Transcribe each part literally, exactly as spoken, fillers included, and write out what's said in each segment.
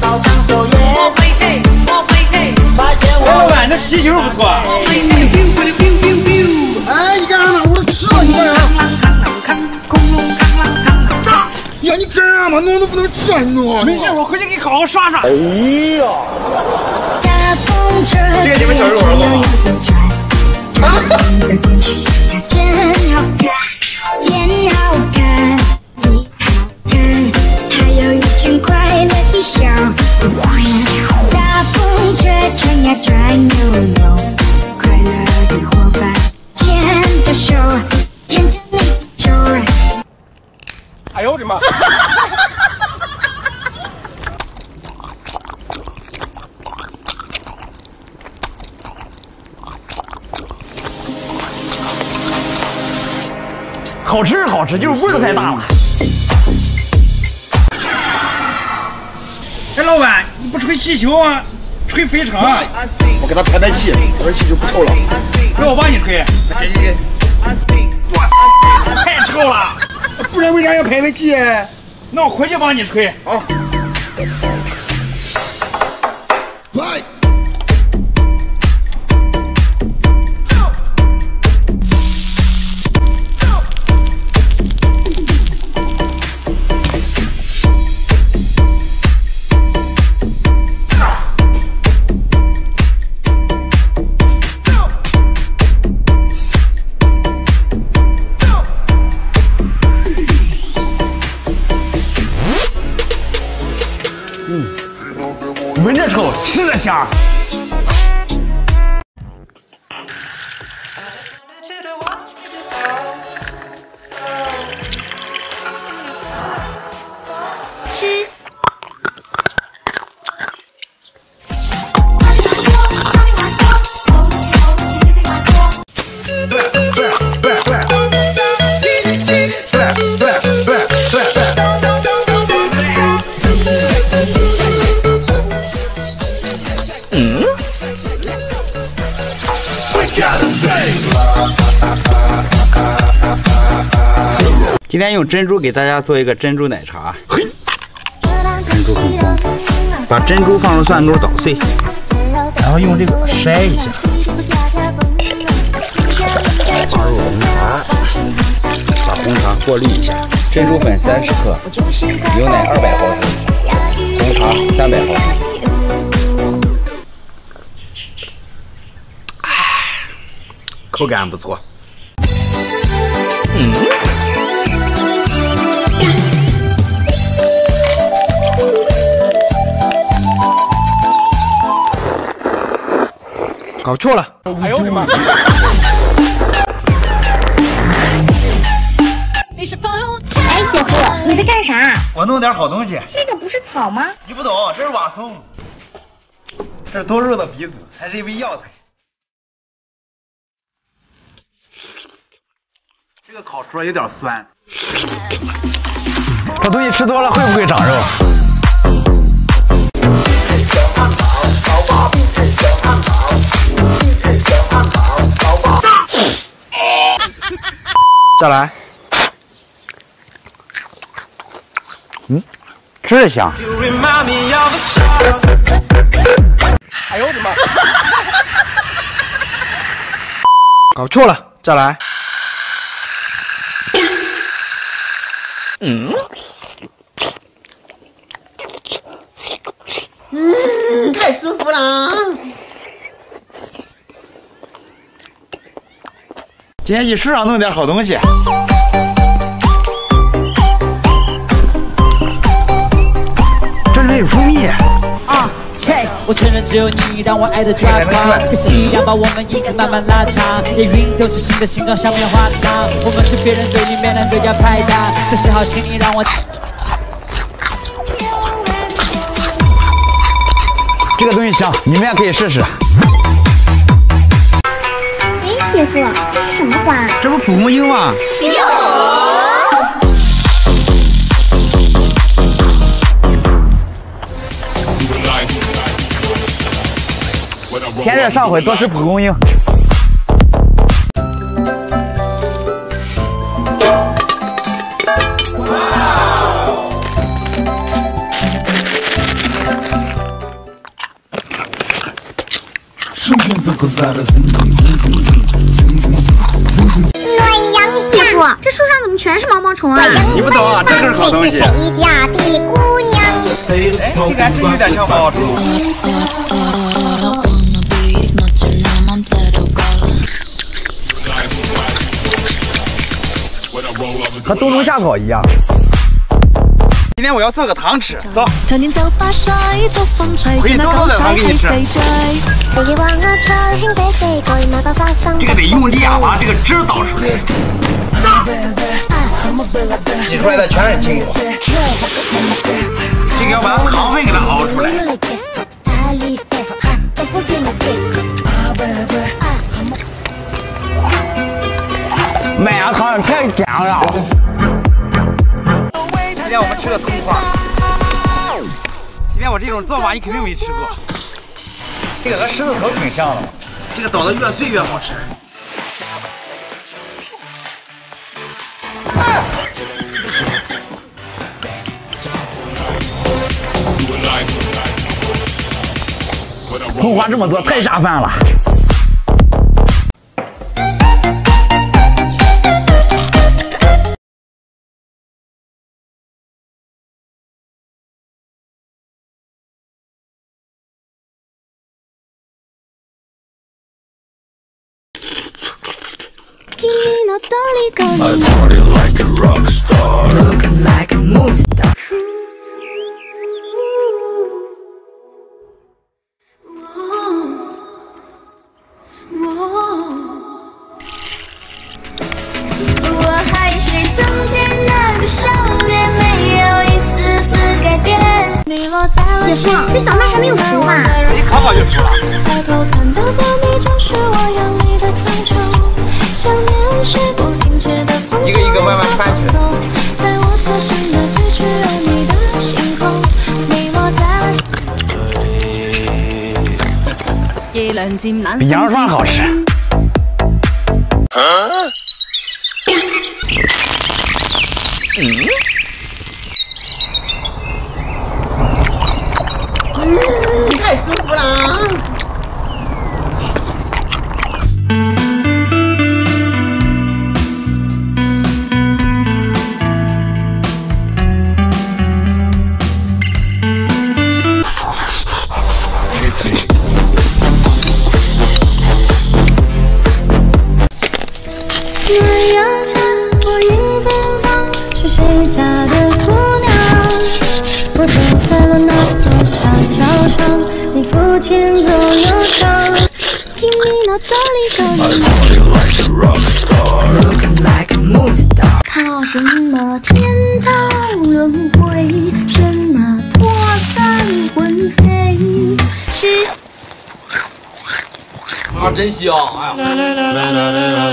老板，这皮球不错。 哎，你干啥呢？我吃了你干啥？呀，你干啥嘛？弄都不能吃啊！你弄。 没事，我回去给你好好刷刷。 哎呀， 这个你们小时候玩过吗？ 大风吹转呀转悠悠，快乐的伙伴牵着手，牵着你手。 哎呦我的妈！ 好吃好吃，就是味儿太大了。哎，老板，你不吹气球啊？吹飞车？ 我给他排排气，排排气就不臭了。 让我帮你吹。 给给给。 太臭了。 不然为啥要排排气？ 那我回去帮你吹。 好。来。 闻着臭，吃着香。 吃。 今天用珍珠给大家做一个珍珠奶茶。嘿，珍珠很光，把珍珠放入蒜钩捣碎，然后用这个筛一下，放入红茶，把红茶过滤一下。珍珠粉三十克，牛奶二百毫升，红茶三百毫升。口感不错。嗯。 搞错了！哎呦我的妈！ 哎，姐夫，你在干啥？ 我弄点好东西。 那个不是草吗？ 你不懂，这是瓦松，这是多肉的鼻祖，还是一味药材。这个烤出来有点酸，这东西吃多了会不会长肉？ 再来。 嗯，吃着香。 哎呦我的妈！搞错了，再来。 嗯。 嗯，太舒服了。 今天去市场弄点好东西。这里面有蜂蜜。 啊，切！我承认只有你让我爱的抓狂，可夕阳把我们一直慢慢拉长，连云都是新的形状，像棉花糖。我们是别人嘴里面的最佳拍档，这时好请你让我。 这个东西香，你们也可以试试。 哎，姐夫，这是什么花？ 这不蒲公英吗？ 有。 天热上火多吃蒲公英。 姐夫，这树上怎么全是毛毛虫啊？ 你不懂啊，这是好东西。 谁家的姑娘？ 哎，这感觉有点像毛毛虫。 和冬虫夏草一样。今天我要做个糖吃，走。可以偷偷的糖给你吃。这个得用力啊，把这个汁儿倒出来。挤出来的全是精油。这个要把糖分给它熬出来。 麦芽糖太甜了。今天我们吃的葱花，今天我这种做法你肯定没吃过。这个和狮子头挺像的，这个捣得越碎越好吃。葱花这么做太下饭了。 I party like a rock star, looking like a movie star. Whoa. 姐夫，这小麦还没有熟吧？ 你烤烤就熟了。一个一个慢慢翻起来。比羊肉串好吃。啊、嗯。 嗯，太舒服了。 月阳下，我迎芬芳，是谁家的姑娘？我走在了那座小桥上，你抚琴奏悠长。靠什么天道轮回？什么魄散魂飞？是。 啊，真香！哎呀，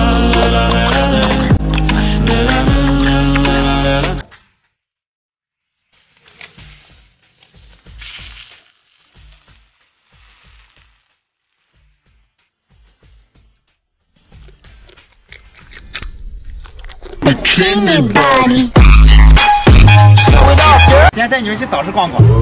今天带你们去早市逛逛。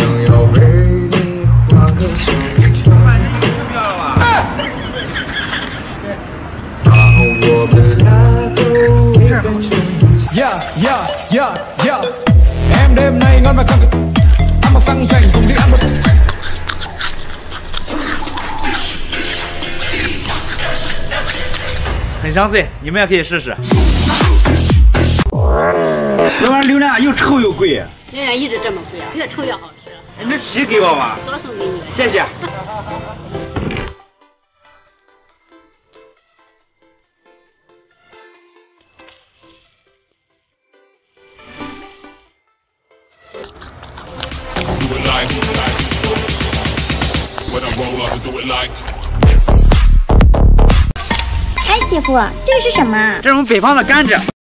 Yeah yeah yeah yeah em đêm nay ngon và căng cực ăn một xăng chành cùng đi ăn một 很香脆，你们也可以试试。这玩意儿榴莲又臭又贵。 榴莲一直这么贵啊，越臭越好吃。 哎，那皮给我吧。 多送给你。 谢谢。 哎，姐夫，这个是什么？ 这是我们北方的甘蔗。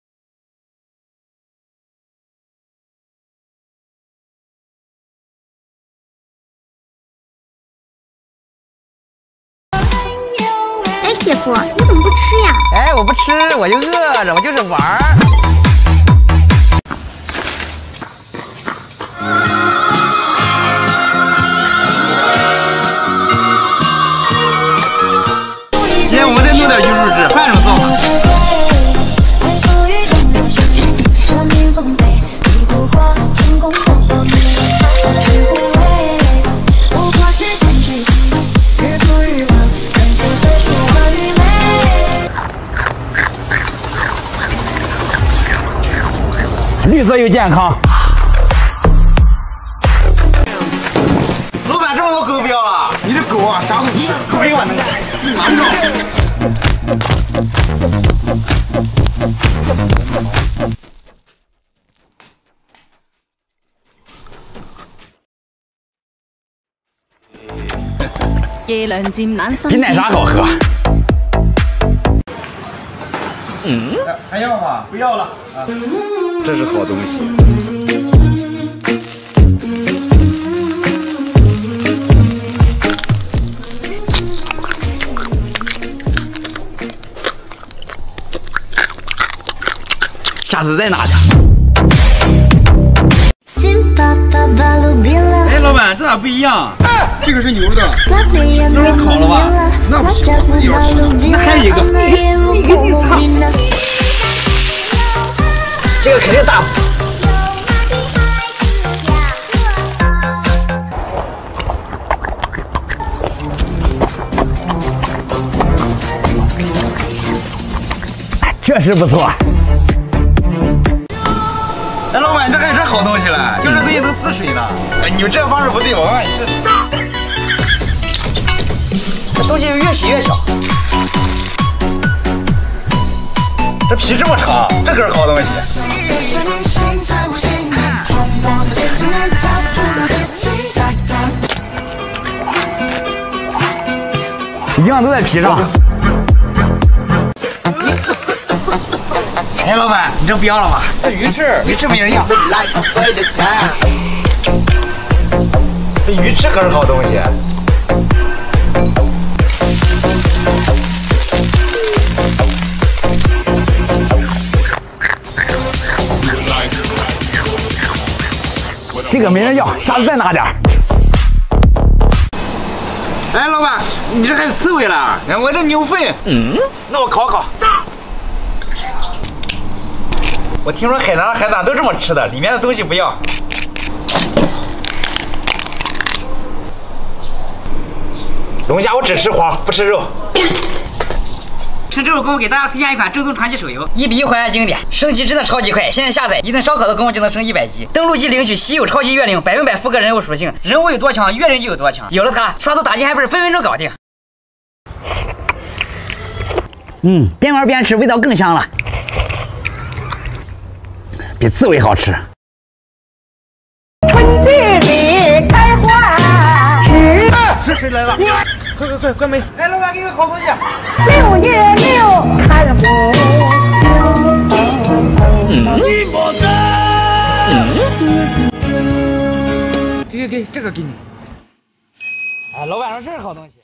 哎，姐夫，你怎么不吃呀？ 哎，我不吃，我就饿着，我就是玩儿。 哎， 有点艺术质，换种做法。 绿色又健康。 老板，这么多狗不要了？ 你这狗啊，啥都吃， 狗给我能干， 你拿不着。 比奶茶好喝。 嗯，还要吗？不要了。啊， 这是好东西。下次再拿点。哎，老板，这咋不一样？ 这个是牛的， 那是烤了吧？ 那不行，自己要吃。 那还有一个，你操！这个肯定大。确实不错。 哎，老板，这还有这好东西了，就是最近都滋水了。哎，你们这方式不对，我让你试。这东西越洗越小。这皮这么长，这可是好东西。 营养都在皮上。 哎，老板，你这不要了吧？这鱼翅，鱼翅没人要。这鱼翅可是好东西。 这个没人要，下次再拿点。 哎，老板，你这还有刺猬了？哎，我这牛粪。嗯，那我烤烤。我听说海南的海胆都这么吃的，里面的东西不要。龙虾我只吃黄，不吃肉。趁这会儿功夫给大家推荐一款正宗传奇手游，一比一还原经典，升级真的超级快。现在下载一顿烧烤的功夫就能升一百级，登录即领取稀有超级月灵，百分百复刻人物属性，人物有多强，月灵就有多强。有了它，刷图打金还不是分分钟搞定。 嗯，边玩边吃，味道更香了。比刺猬好吃。 春季里开花，是是谁来了？快快快，关门！哎，老板，给个好东西。 六月六，看不你不在。给给给，这个给你。哎，老板说这是好东西。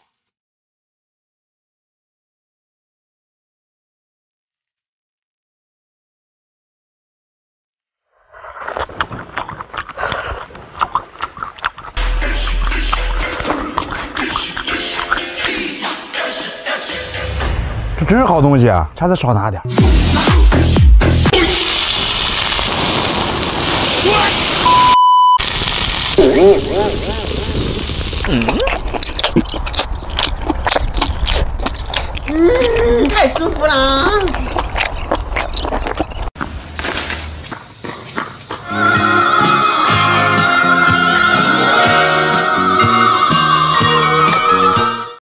这真是好东西啊！下次少拿点。 嗯，太舒服了。